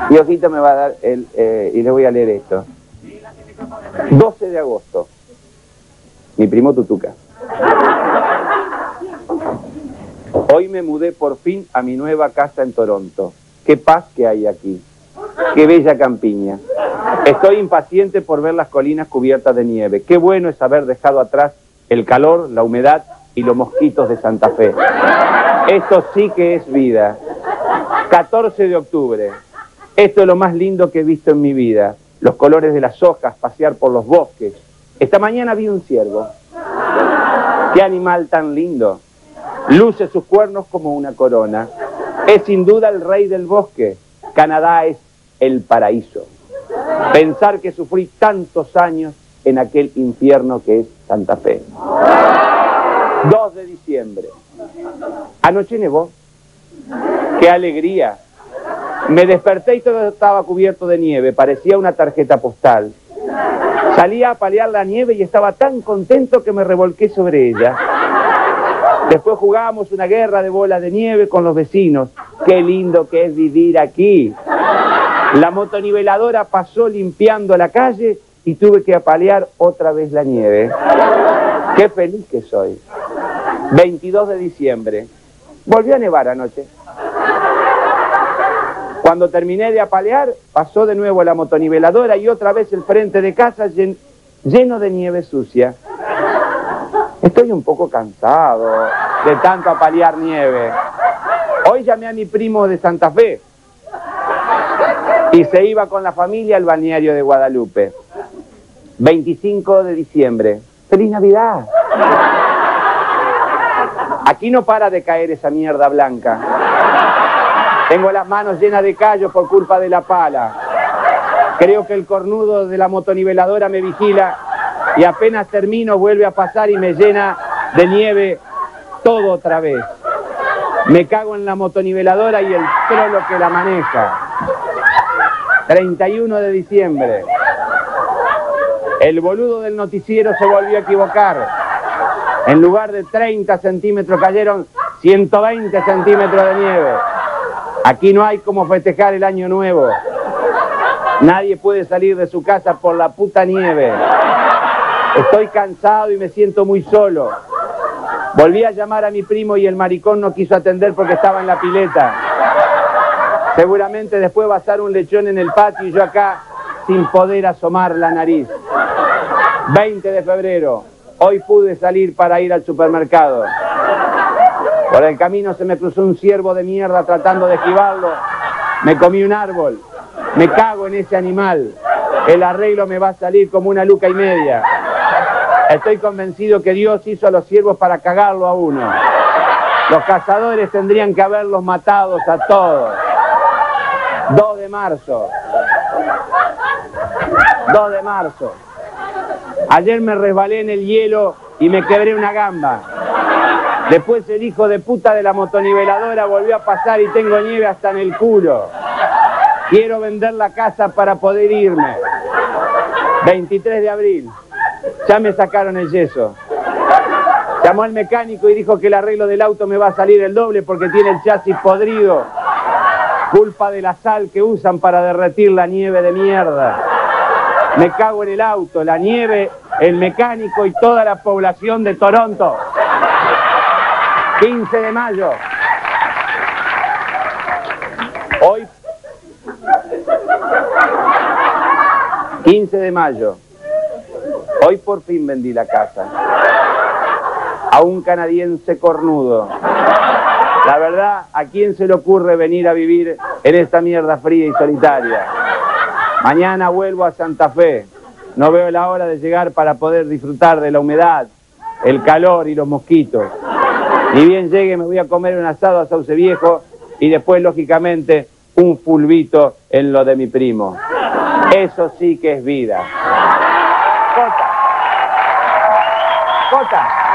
Y Ojito me va a dar y le voy a leer esto. 12 de agosto. Mi primo Tutuca. Hoy me mudé por fin a mi nueva casa en Toronto. Qué paz que hay aquí. Qué bella campiña. Estoy impaciente por ver las colinas cubiertas de nieve. Qué bueno es haber dejado atrás el calor, la humedad y los mosquitos de Santa Fe. Esto sí que es vida. 14 de octubre. Esto es lo más lindo que he visto en mi vida. Los colores de las hojas, pasear por los bosques. Esta mañana vi un ciervo. ¡Qué animal tan lindo! Luce sus cuernos como una corona. Es sin duda el rey del bosque. Canadá es el paraíso. Pensar que sufrí tantos años en aquel infierno que es Santa Fe. 2 de diciembre. Anoche nevó. ¡Qué alegría! Me desperté y todo estaba cubierto de nieve. Parecía una tarjeta postal. Salí a paliar la nieve y estaba tan contento que me revolqué sobre ella. Después jugábamos una guerra de bolas de nieve con los vecinos. ¡Qué lindo que es vivir aquí! La motoniveladora pasó limpiando la calle y tuve que apalear otra vez la nieve. ¡Qué feliz que soy! 22 de diciembre. Volvió a nevar anoche. Cuando terminé de apalear, pasó de nuevo la motoniveladora y otra vez el frente de casa lleno de nieve sucia. Estoy un poco cansado de tanto apalear nieve. Hoy llamé a mi primo de Santa Fe y se iba con la familia al balneario de Guadalupe. 25 de diciembre. ¡Feliz Navidad! Aquí no para de caer esa mierda blanca. Tengo las manos llenas de callos por culpa de la pala. Creo que el cornudo de la motoniveladora me vigila y apenas termino vuelve a pasar y me llena de nieve todo otra vez. Me cago en la motoniveladora y el trolo que la maneja. 31 de diciembre. El boludo del noticiero se volvió a equivocar. En lugar de 30 centímetros cayeron 120 centímetros de nieve. Aquí no hay como festejar el año nuevo. Nadie puede salir de su casa por la puta nieve. Estoy cansado y me siento muy solo. Volví a llamar a mi primo y el maricón no quiso atender porque estaba en la pileta. Seguramente después va a estar un lechón en el patio y yo acá sin poder asomar la nariz. 20 de febrero. Hoy pude salir para ir al supermercado. Por el camino se me cruzó un ciervo de mierda tratando de esquivarlo. Me comí un árbol. Me cago en ese animal. El arreglo me va a salir como 1,5 lucas. Estoy convencido que Dios hizo a los ciervos para cagarlo a uno. Los cazadores tendrían que haberlos matados a todos. 2 de marzo. 2 de marzo. Ayer me resbalé en el hielo y me quebré una gamba. Después el hijo de puta de la motoniveladora volvió a pasar y tengo nieve hasta en el culo. Quiero vender la casa para poder irme. 23 de abril. Ya me sacaron el yeso. Llamó al mecánico y dijo que el arreglo del auto me va a salir el doble porque tiene el chasis podrido. Culpa de la sal que usan para derretir la nieve de mierda. Me cago en el auto, la nieve, el mecánico y toda la población de Toronto. 15 de mayo. Hoy, 15 de mayo. Hoy por fin vendí la casa. A un canadiense cornudo. La verdad, ¿a quién se le ocurre venir a vivir en esta mierda fría y solitaria? Mañana vuelvo a Santa Fe. No veo la hora de llegar para poder disfrutar de la humedad, el calor y los mosquitos. Ni bien llegue me voy a comer un asado a Sauce Viejo y después, lógicamente, un fulbito en lo de mi primo. Eso sí que es vida. Cota. Cota.